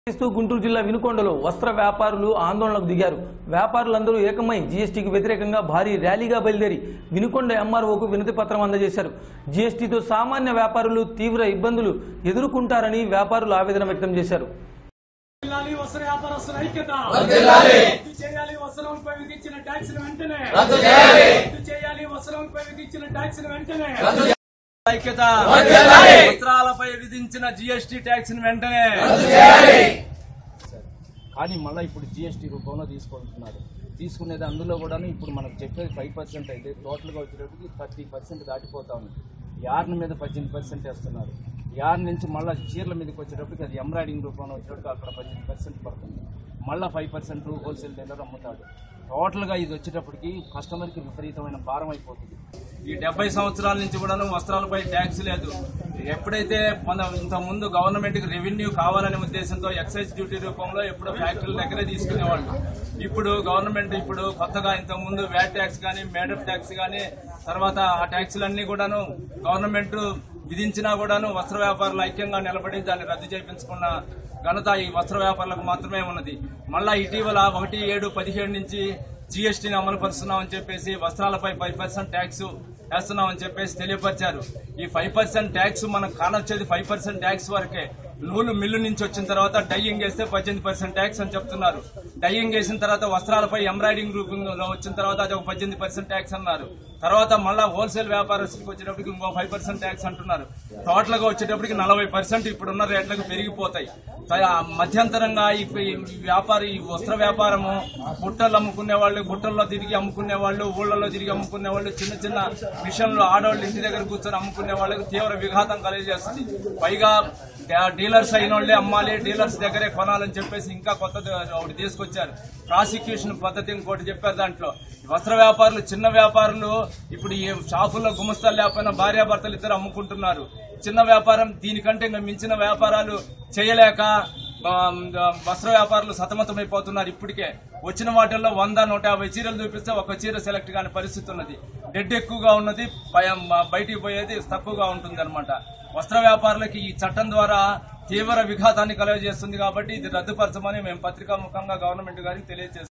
గుంటూరు జిల్లా వినుకొండలో వస్త్ర వ్యాపారులు ఆందోళనకు దిగారు. వ్యాపారులందరూ ఏకమై జీఎస్టీకి వ్యతిరేకంగా భారీ ర్యాలీగా బయలుదేరి వినుకొండ ఎంఆర్ఓకు వినతి పత్రం అందజేశారు. జీఎస్టీతో సామాన్య వ్యాపారులు తీవ్ర ఇబ్బందులు ఎదుర్కొంటారని వ్యాపారులు ఆవేదన వ్యక్తం చేశారు. వస్త్రాలపై విధించిన జీఎస్టీ ట్యాక్స్ వెంటనే కానీ మళ్ళీ ఇప్పుడు జీఎస్టీ రూపంలో తీసుకునేది అందులో కూడా ఇప్పుడు మనకు చెప్పేది 5% అయితే టోటల్గా వచ్చేటప్పటికి 30% దాటిపోతా ఉంది. యార్న్ మీద 18% వేస్తున్నారు. యార్న్ నుంచి మళ్ళీ చీరల మీదకి వచ్చేటప్పటికి అది ఎంబ్రాయిడింగ్ రూపంలో వచ్చేటప్పుడు అక్కడ 18% పడుతుంది. మళ్ళీ 5% హోల్సేల్ డీలర్ అమ్ముతాడు. టోటల్గా ఇది వచ్చేటప్పటికి కస్టమర్కి విపరీతమైన భారం అయిపోతుంది. ఈ 70 సంవత్సరాల నుంచి కూడా వస్త్రాలపై ట్యాక్స్ లేదు. ఎప్పుడైతే ఇంత ముందు గవర్నమెంట్ కి రెవెన్యూ కావాలనే ఉద్దేశంతో ఎక్సైజ్ డ్యూటీ రూపంలో ఎప్పుడో ఫ్యాక్టరీల దగ్గరే తీసుకునేవాళ్ళు. ఇప్పుడు గవర్నమెంట్ కొత్తగా ఇంత ముందు వ్యాట్ ట్యాక్స్ కానీ మేడప్ ట్యాక్స్ కానీ తర్వాత ఆ ట్యాక్సులన్నీ కూడాను గవర్నమెంట్ విధించినా కూడాను వస్త్ర వ్యాపారులు ఐక్యంగా నిలబడి దాన్ని రద్దు చేయించుకున్న ఘనత ఈ వస్త్ర వ్యాపారులకు మాత్రమే ఉన్నది. మళ్ళా ఇటీవల 1/7/17 నుంచి జీఎస్టీని అమలు పరుస్తున్నామని చెప్పేసి వస్త్రాలపై 5% ట్యాక్స్ వేస్తున్నామని చెప్పేసి తెలియపరిచారు. ఈ 5% ట్యాక్స్ మనకు కానొచ్చేది 5% ట్యాక్స్ వరకే. నూలు మిల్లు నుంచి వచ్చిన తర్వాత డైయింగ్ వేస్తే 18% ట్యాక్స్ అని చెప్తున్నారు. డైయింగ్ వేసిన తర్వాత వస్త్రాలపై ఎంబ్రాయిడింగ్ రూపంలో వచ్చిన తర్వాత అది ఒక 18% ట్యాక్స్ అన్నారు. తర్వాత మళ్ళా హోల్సేల్ వ్యాపారస్తులకు వచ్చేటప్పటికి ఇంకో 5% ట్యాక్స్ అంటున్నారు. టోటల్ గా వచ్చేటప్పటికి 40% ఇప్పుడున్న రేట్లకు పెరిగిపోతాయి. మధ్యంతరంగా ఈ వస్త్ర వ్యాపారము బుట్టలు అమ్ముకునే వాళ్ళు, బుట్టల్లో తిరిగి అమ్ముకునే వాళ్ళు, ఊళ్లలో తిరిగి అమ్ముకునే వాళ్ళు, చిన్న చిన్న మిషన్లు ఆడవాళ్ళు ఇంటి దగ్గర కూర్చొని అమ్ముకునే వాళ్ళకి తీవ్ర విఘాతం కలిగజేస్తుంది. పైగా డీలర్స్ అయిన వాళ్ళే అమ్మాలి, డీలర్స్ దగ్గరే కొనాలని చెప్పేసి ఇంకా కొత్తది ఒకటి తీసుకొచ్చారు. ప్రాసిక్యూషన్ పద్ధతి ఇంకోటి చెప్పారు. దాంట్లో వస్త్ర వ్యాపారులు, చిన్న వ్యాపారులు ఇప్పుడు ఈ షాపుల్లో గుమస్తాలు లేకపోయినా భార్యాభర్తలు ఇద్దరు అమ్ముకుంటున్నారు. చిన్న వ్యాపారం దీనికంటే ఇంకా మించిన వ్యాపారాలు చేయలేక వస్త్ర వ్యాపారులు సతమతమైపోతున్నారు. ఇప్పటికే వచ్చిన వాటిల్లో 100-150 చీరలు చూపిస్తే ఒక చీర సెలెక్ట్ కాని పరిస్థితి ఉన్నది. డెడ్ ఎక్కువగా ఉన్నది, బయటికి పోయేది తక్కువగా ఉంటుంది అనమాట. వస్త్ర వ్యాపారులకి ఈ చట్టం ద్వారా తీవ్ర విఘాతాన్ని కలుగజేస్తుంది. కాబట్టి ఇది రద్దుపరచమని మేము పత్రికాముఖంగా గవర్నమెంట్ గారికి తెలియజేస్తాం.